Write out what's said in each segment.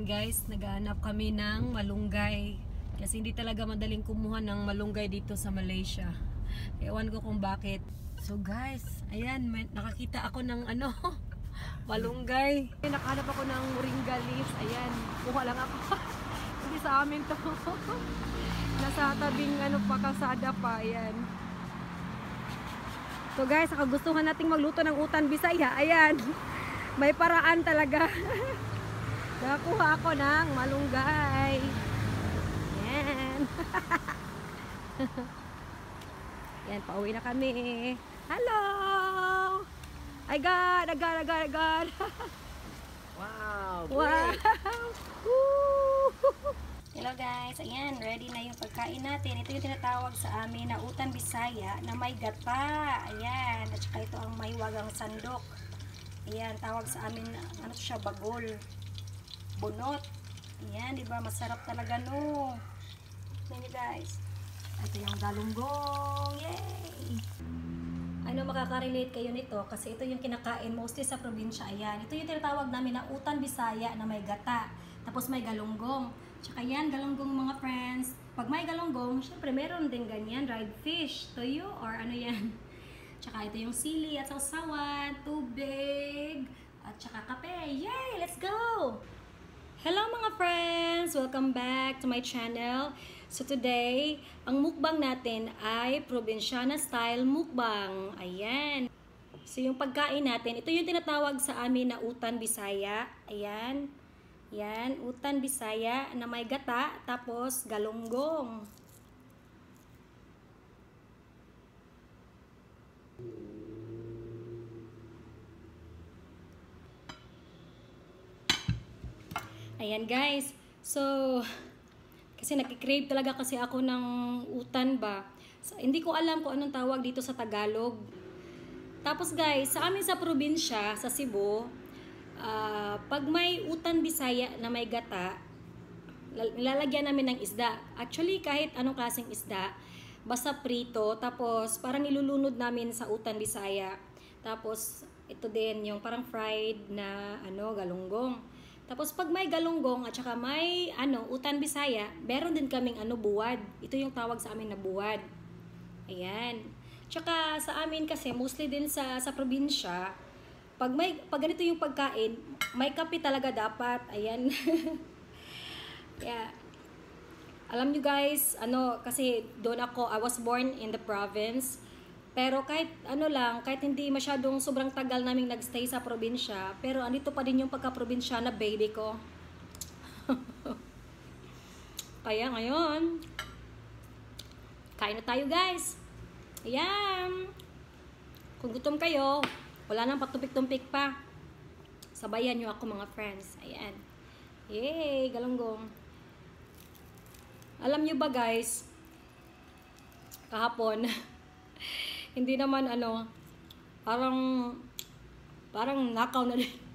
Ayan guys, naghahanap kami ng malunggay. Kasi hindi talaga madaling kumuha ng malunggay dito sa Malaysia. Ewan ko kung bakit. So guys, ayan, nakakita ako ng ano, malunggay. Nakahanap ako ng moringa leaves. Ayan, kuha lang ako. Hindi sa amin to. Nasa tabing ano pa, kalsada pa. Ayan. So guys, gustuhan nating magluto ng utan Bisaya. Ayan. May paraan talaga. Nakakuha ako ng malunggay. Ayan. Ayan, pauwi na kami. Hello! I got. Wow! Wow! Hello guys, ayan, ready na yung pagkain natin. Ito yung tinatawag sa amin na utan Bisaya na may gata. Ayan, at saka ito ang may wagang sandok. Ayan, tawag sa amin, ano siya, bagol. Bunot. Ayan, di ba? Masarap talaga no. Tignan niyo guys. Ito yung galunggong. Yay! Ano makaka-relate kayo nito? Kasi ito yung kinakain mostly sa probinsya. Ayan, ito yung tinatawag namin na utan Bisaya na may gata. Tapos may galunggong. Tsaka yan, galunggong mga friends. Pag may galunggong, syempre meron din ganyan, dried fish, toyo, or ano yan. Tsaka ito yung sili at sausawan, tubig, at tsaka kape. Yay! Let's go! Hello mga friends! Welcome back to my channel. So today, ang mukbang natin ay Provinciana style mukbang. Ayan. So yung pagkain natin, ito yung tinatawag sa amin na utan Bisaya. Ayan. Yan, utan Bisaya na may gata, tapos galunggong. Ayan guys, so kasi nagki-crave talaga kasi ako ng utan ba. So, hindi ko alam kung anong tawag dito sa Tagalog. Tapos guys, sa amin sa probinsya, sa Cebu, pag may utan Bisaya na may gata, lalagyan namin ng isda. Actually, kahit anong klaseng isda, basta prito, tapos parang nilulunod namin sa utan Bisaya. Tapos, ito din yung parang fried na galunggong. Tapos pag may galunggong at saka may utan Bisaya, meron din kaming buwad. Ito yung tawag sa amin na buwad. Ayan. Tsaka sa amin kasi mostly din sa probinsya, pag ganito yung pagkain, may kape talaga dapat. Ayan. Yeah. Alam nyo guys, kasi doon ako, I was born in the province. Pero kahit kahit hindi masyadong sobrang tagal naming nagstay sa probinsya, pero andito pa din yung pagka-probinsyana baby ko. Kaya ngayon, kain na tayo guys. Ayan. Kung gutom kayo, wala nang patumpik-tumpik pa. Sabayan nyo ako mga friends. Ayan. Yay, galunggong. Alam nyo ba guys, kahapon, hindi naman parang nakaw na din.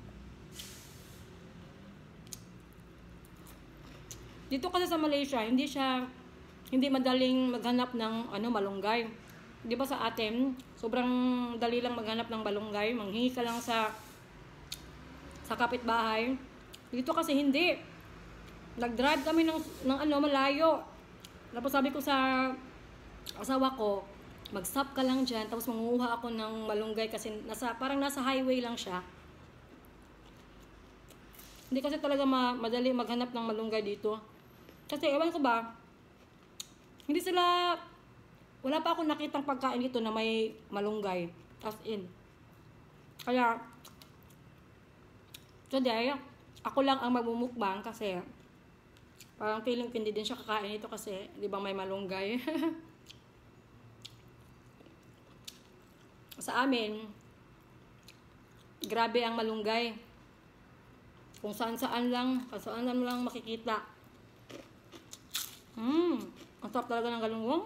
Dito kasi sa Malaysia, hindi madaling maghanap ng malunggay. Di ba sa atin, sobrang dali lang maghanap ng malunggay, manghingi ka lang sa kapitbahay. Dito kasi hindi. Nag-drive kami ng malayo. Tapos sabi ko sa asawa ko, mag-stop ka lang dyan, tapos manguha ako ng malunggay kasi parang nasa highway lang siya. Hindi kasi talaga madali maghanap ng malunggay dito. Kasi ewan ko ba, wala pa akong nakitang pagkain dito na may malunggay. As in. Kaya, today, ako lang ang magmumukbang kasi parang feeling ko hindi din siya kakain ito kasi di ba may malunggay. Sa amin, grabe ang malunggay. Kung saan-saan lang makikita. Ang sarap talaga ng galunggong.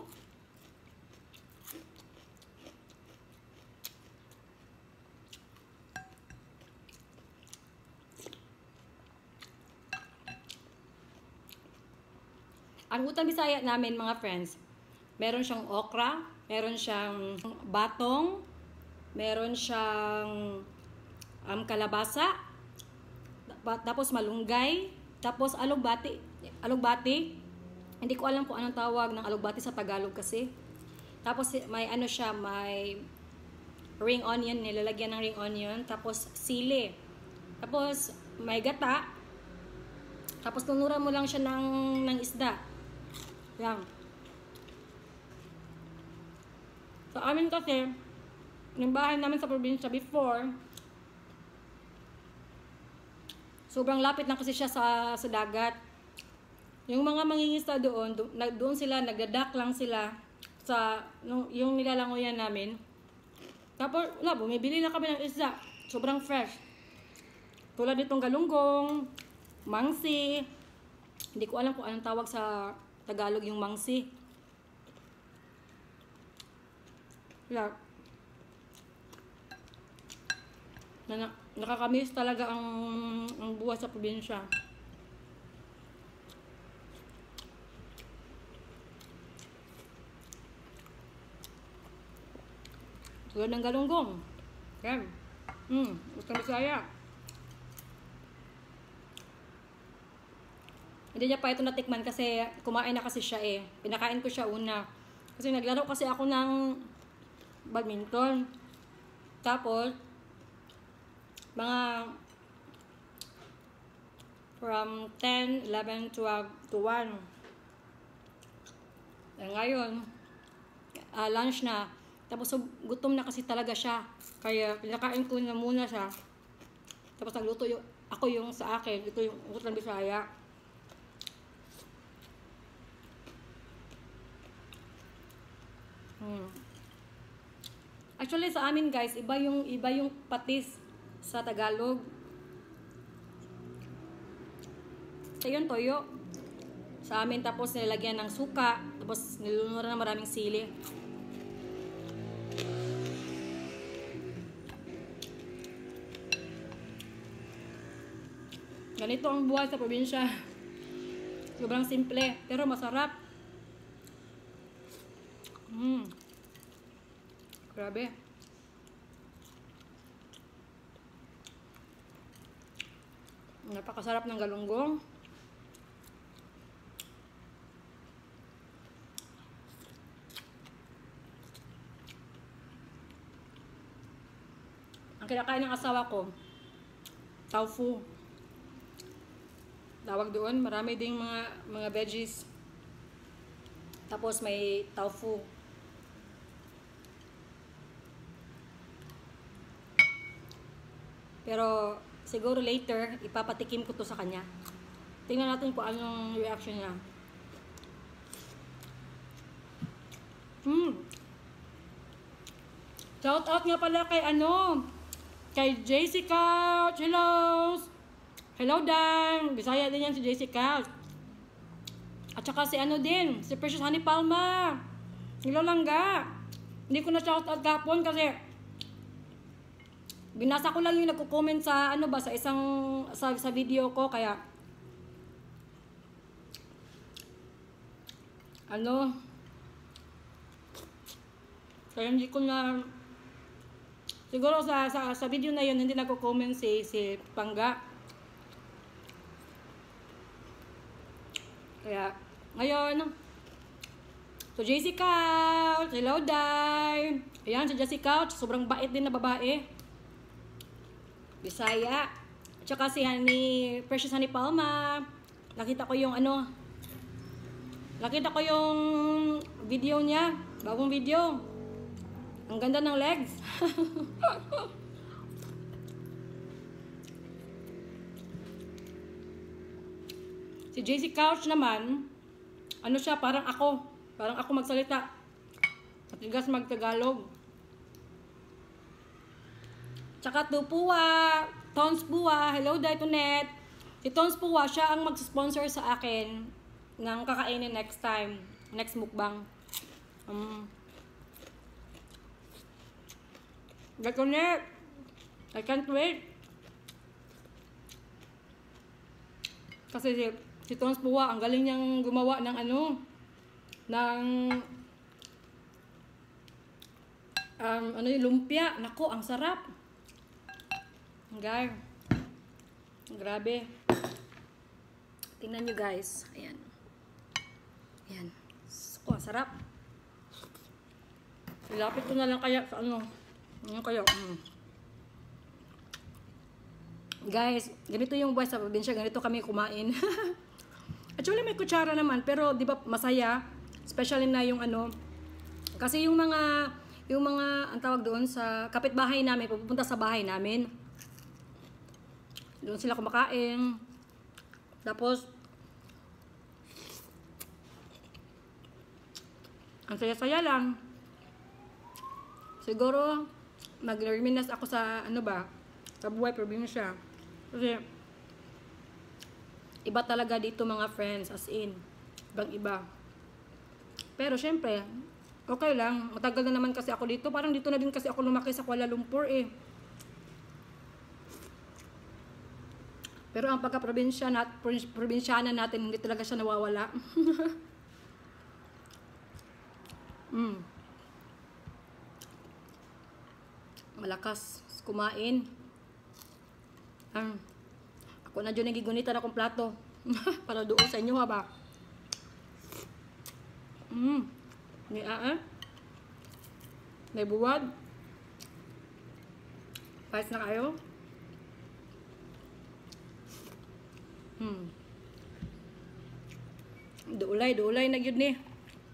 Ang utan Bisaya namin mga friends, meron siyang okra, meron siyang batong, meron siyang kalabasa, tapos malunggay, Tapos alugbati. Alugbati. Hindi ko alam kung anong tawag ng alugbati sa Tagalog kasi. Tapos may ano siya, may ring onion, nilalagyan ng ring onion. Tapos sili. Tapos may gata. Tapos tunuran mo lang siya ng isda. Yan. Sa amin kasi, yung bahay namin sa probinsya before, sobrang lapit lang kasi siya sa dagat. Yung mga mangingisda doon sila, nagdadak lang sila sa yung nilalangoyan namin. Tapos, bumibili na kami ng isda. Sobrang fresh. Tulad nitong galunggong, mangsi. Hindi ko alam kung anong tawag sa Tagalog yung mangsi. Yeah. Nakakamiss talaga ang buhay sa probinsya. Tulad ng galunggong. Yan. Utang Bisaya. Hindi niya pa ito natikman kasi kumain na kasi siya eh. Pinakain ko siya una. Kasi naglaro kasi ako ng badminton. Tapos, mga from 10, 11, 12 to 1. Ngayon, lunch na. Tapos gutom na kasi talaga siya. Kaya pinakain ko na muna siya. Tapos nagluto ako yung sa akin. Ito yung Utang Bisaya. Actually sa amin guys, iba yung patis sa Tagalog. Ito yung toyo. Sa amin tapos nilalagyan ng suka. Tapos nilunuran ng maraming sili. Ganito ang buhay sa probinsya. Sobrang simple, pero masarap. Grabe. Napakasarap ng galunggong. Ang kinakain ng asawa ko, tofu. Tawag doon, marami ding mga veggies. Tapos may tofu. Pero siguro later, ipapatikim ko to sa kanya. Tingnan natin kung anong reaction niya. Shout out nga pala kay JC Couch. Hello Dan. Bisaya din yan si JC Couch. At saka si si Precious Honey Palma. Hello Langga. Hindi ko na shout out kahapon kasi binasa ko lang yung nagko-comment sa sa video ko kaya kaya hindi ko na siguro sa video na yun hindi nagko-comment si Pangga. Kaya ngayon so JC Couch, hello Day. Ayan si JC Couch, sobrang bait din na babae. Bisaya. At saka si Precious Honey Palma. Nakita ko yung video niya. Bagong video. Ang ganda ng legs. Si JC Couch naman, siya, parang ako magsalita. Matigas magtagalog. Tsaka Tupua, Tons Pua, hello Daytonet. Si Tons Pua, siya ang mag-sponsor sa akin ng kakainin next time, next mukbang. Daytonet, I can't wait. Kasi si Tons Pua, ang galing niyang gumawa ng yung lumpia. Nako, ang sarap. Guys, grabe. Tingnan nyo guys. Ayan. Ayan. Oh, sarap. Ilapit ko na lang kaya sa ano. Ano kaya? Guys, ganito yung buhay sa probinsya. Ganito kami kumain. Actually, may kutsara naman. Pero, di ba, masaya. Especially na yung ano. Kasi yung mga, ang tawag doon sa kapitbahay namin, pupunta sa bahay namin. Doon sila kumakain. Tapos, ang saya-saya lang. Siguro, mag-reminisce ako sa, ano ba, sa buhay probinsya. Kasi, iba talaga dito mga friends, as in, ibang iba. Pero, syempre, okay lang. Matagal na naman kasi ako dito. Parang dito na din kasi ako lumaki sa Kuala Lumpur eh. Pero ang probinsyana natin, hindi talaga siya nawawala. Malakas kumain. Ako na dyan nagigunitan akong plato. Para doon sa inyo ha ba? May buwad. Pais na kayo? Duulay na yun ni.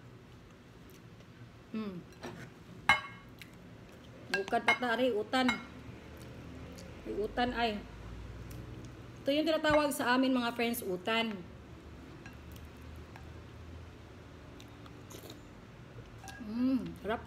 Bukad patari, utan. May utan ay. Ito yung tinatawag sa amin mga friends, utan. Sarap.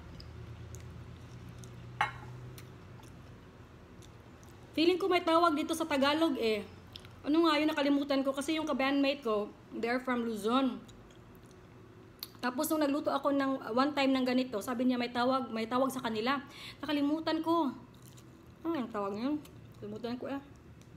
Feeling ko may tawag dito sa Tagalog eh. Ano nga yun, nakalimutan ko kasi yung ka-bandmate ko, they're from Luzon. Tapos nung nagluto ako ng one time ng ganito, sabi niya may tawag sa kanila. Nakalimutan ko. Ano yung tawag niyo? Nakalimutan ko eh.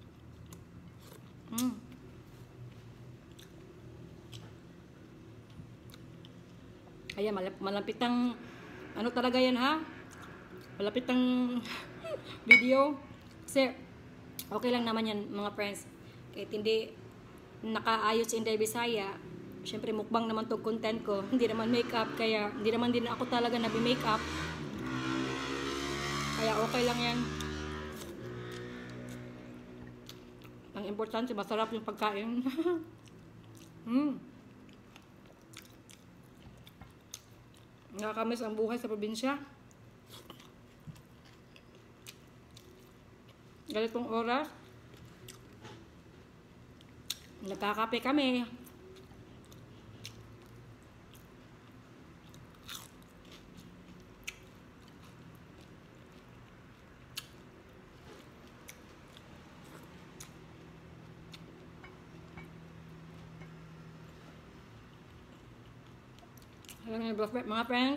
Ayan, malapitang ano talaga yan ha? Malapitang video. Kasi okay lang naman yan mga friends. Kahit hindi nakaayos in the Bisaya, syempre mukbang naman tong content ko. Hindi naman makeup, kaya hindi naman din ako talaga nabi-makeup. Kaya okay lang yan. Ang importante, masarap yung pagkain. Nakakamiss ang buhay sa probinsya. Ganitong oras, nagkakape kami. Mga friends,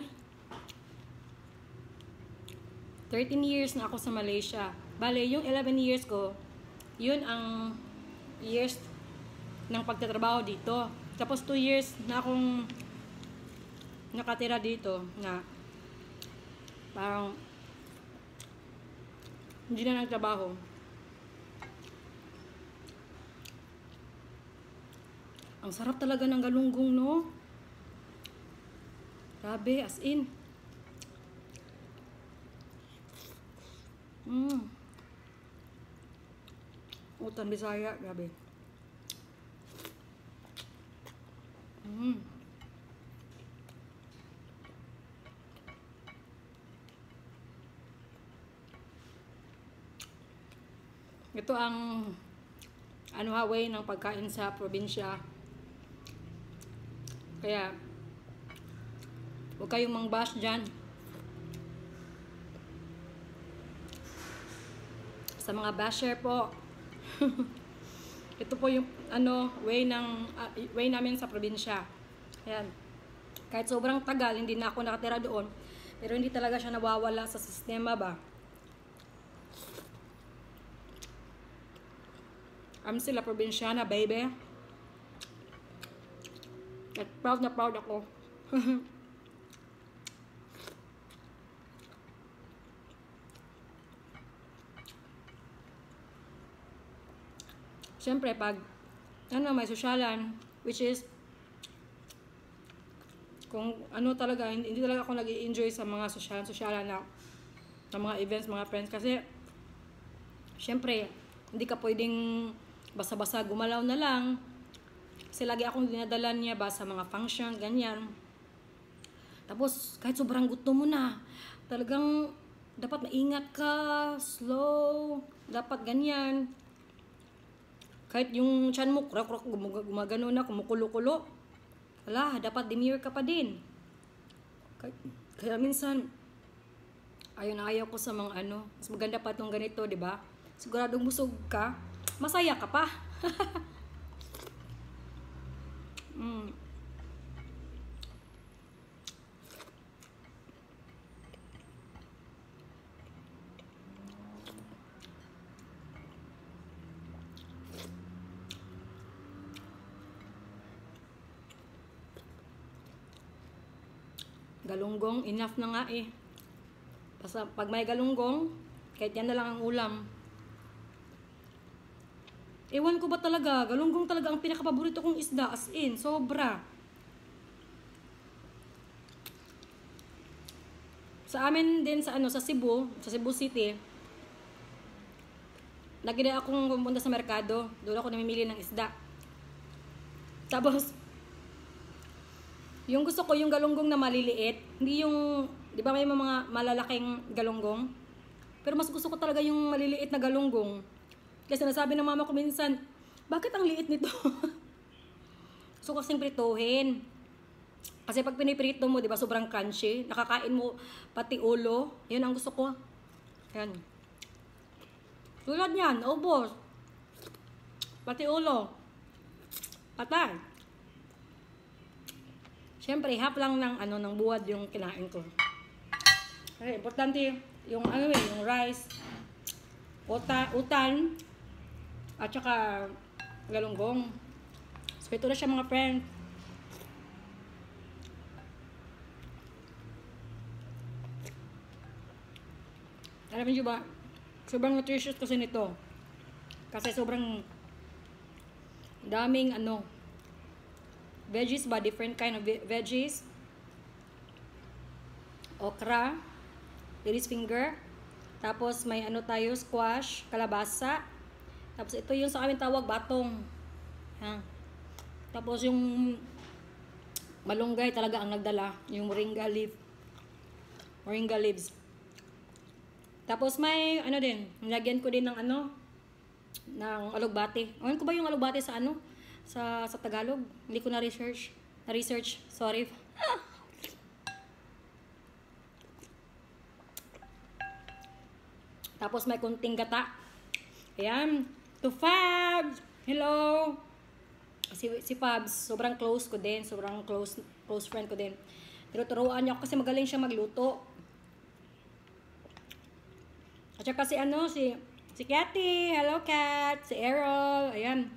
13 years na ako sa Malaysia. Bale, yung 11 years ko, yun ang years ng pagtatrabaho dito. Tapos 2 years na akong nakatira dito na parang hindi na nagtrabaho. Ang sarap talaga ng galunggong, no? Grabe, as in. Utan Bisaya, grabe. Ito ang way ng pagkain sa probinsya. Kaya huwag kayong mang-bash dyan sa mga basher po. Ito po yung way namin sa probinsya. Ayan. Kahit sobrang tagal, hindi na ako nakatira doon, pero hindi talaga siya nawawala sa sistema ba. I'm still a probinsyana, baby. At proud na proud ako. Siyempre, pag may sosyalan, which is kung ano talaga, hindi talaga ako nag-i-enjoy sa mga sosyalan na mga events, mga friends, kasi syempre hindi ka pwedeng basta-basta gumalaw na lang, kasi lagi akong dinadala niya ba sa mga function, ganyan. Tapos kahit sobrang gutom mo na, talagang dapat maingat ka, slow, dapat ganyan. Kahit yung tiyan mo kurak-kurak gumagano na, kumukulo-kulo, wala, dapat demure ka pa din. Kaya minsan ayaw ko sa mga mas maganda pa itong ganito, di ba? Siguradong busog ka, masaya ka pa. Galunggong, enough na nga eh. Basta pag may galunggong, kahit yan na lang ang ulam. Ewan ko ba talaga, galunggong talaga ang pinakapaborito kong isda, as in, sobra. Sa amin din sa sa Cebu City, lagi na akong pumunta sa merkado, doon ako namimili ng isda. Tapos, yung gusto ko yung galunggong na maliliit, hindi yung, di ba may mga malalaking galunggong? Pero mas gusto ko talaga yung maliliit na galunggong. Kasi nasabi ng mama ko minsan, bakit ang liit nito? Gusto ko kasing prituhin. Kasi pag piniprito mo, di ba sobrang crunchy, nakakain mo pati ulo, yun ang gusto ko. Yan. Tulad yan, ubos. Pati ulo. Patay. Siyempre, half lang ng ng buwad yung kinain ko. Kasi importante yung yung rice, utan, at saka galunggong. So ito na siya mga friend. Alam niyo ba, sobrang nutritious kasi nito. Kasi sobrang daming veggies ba, different kind of veggies. Okra, lady's finger. Tapos may tayo, squash, kalabasa. Tapos ito yung sa amin tawag batong. Tapos yung malunggay talaga ang nagdala, yung moringa leaves. Tapos may din, nilagyan ko din ng ng alugbate. Alam ko ba yung alugbate sa sa Tagalog? Hindi ko na-research, sorry. Tapos may kunting gata. Ayan, to Fabs. Hello. Si Fabs, sobrang close ko din, sobrang close friend ko din. Tinuturuan niya ako kasi magaling siya magluto. At saka si Cathy, hello Cat, si Errol, ayan.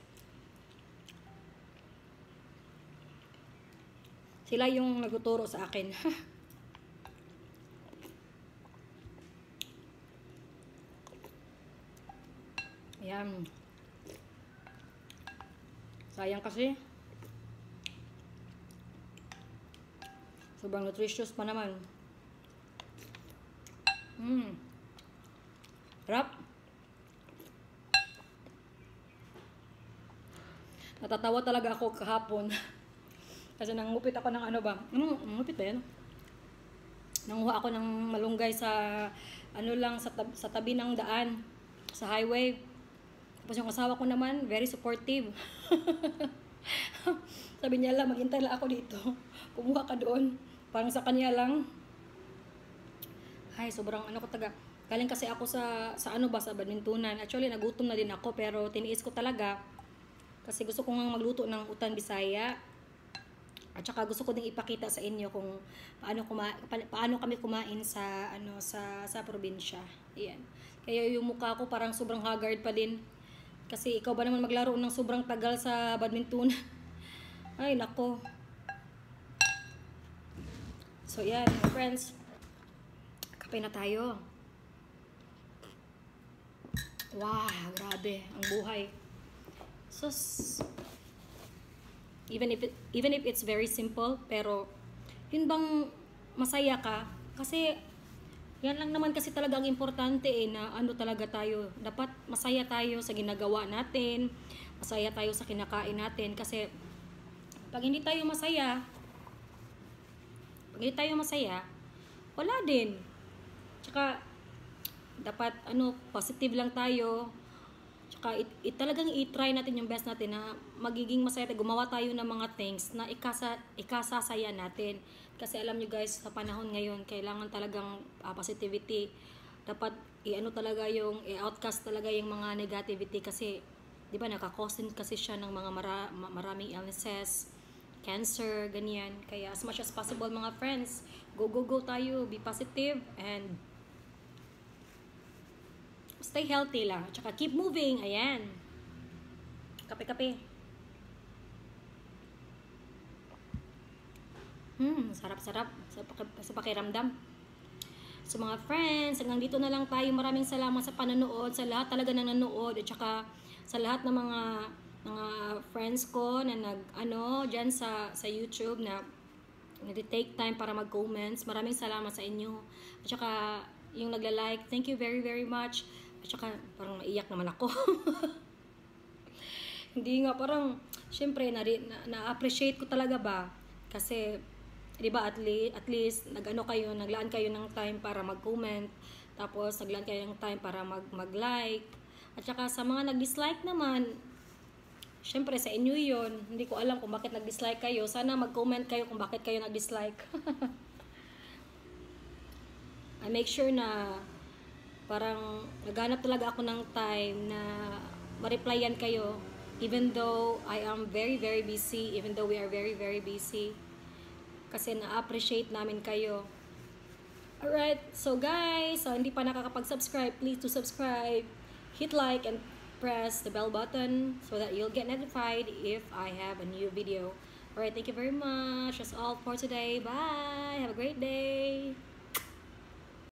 Sila yung nagtuturo sa akin. Ayan. Sayang kasi. Sobrang nutritious pa naman. Rap. Natatawa talaga ako kahapon. Kasi nangupit ako ng nangupit ba yan? Nanguha ako ng malunggay sa sa tabi ng daan, sa highway. Tapos yung asawa ko naman, very supportive. Sabi niya lang, maghintay lang ako dito. Kumuha ka doon. Parang sa kanya lang. Ay, sobrang ko taga. Galing kasi ako sa sa badmintonan. Actually, nagutom na din ako, pero tiniis ko talaga. Kasi gusto ko nga magluto ng utan Bisaya. At saka gusto ko ding ipakita sa inyo kung paano kami kumain sa sa probinsya. Ayan. Kaya yung mukha ko parang sobrang haggard pa din. Kasi ikaw ba naman maglaro ng sobrang tagal sa badminton? Ay, nako. So, yan, my friends. Kape na tayo. Wow, grabe. Ang buhay. So, even if it's very simple, pero yun bang masaya ka? Kasi yan lang naman kasi talaga ang importante na ano talaga tayo. Dapat masaya tayo sa ginagawa natin, masaya tayo sa kinakain natin. Kasi pag hindi tayo masaya, wala din. Tsaka dapat positive lang tayo. Tsaka talagang i-try natin yung best natin na magiging masaya tayo. Gumawa tayo ng mga things na ikasasaya natin. Kasi alam nyo guys, sa panahon ngayon, kailangan talagang positivity. Dapat talaga yung i-outcast talaga yung mga negativity kasi di ba nakakause kasi siya ng mga maraming illnesses, cancer, ganyan. Kaya as much as possible mga friends, go tayo, be positive and stay healthy lang. Tsaka keep moving. Ayan. Kape. Sarap-sarap sa pakiramdam. So mga friends, hanggang dito na lang tayo. Maraming salamat sa panonood, sa lahat talaga na nanood, at saka sa lahat ng mga friends ko na dyan sa YouTube na nag-take time para mag-comments. Maraming salamat sa inyo. At saka yung nagla-like, thank you very very much. At saka parang maiyak naman ako. Hindi nga, parang syempre na-appreciate ko talaga ba kasi di ba at least naglaan kayo ng time para mag-comment, tapos naglaan kayo ng time para mag-like. At saka sa mga nag-dislike naman, syempre sa inyo yun. Hindi ko alam kung bakit nag-dislike kayo. Sana mag-comment kayo kung bakit kayo nag-dislike. I make sure na parang naghanap talaga ako ng time na ma-replyan kayo, even though I am very very busy, even though we are very very busy, kasi na-appreciate namin kayo. Alright, so guys, so hindi pa nakakapag-subscribe, please do subscribe, hit like and press the bell button so that you'll get notified if I have a new video. Alright, thank you very much. That's all for today. Bye. Have a great day.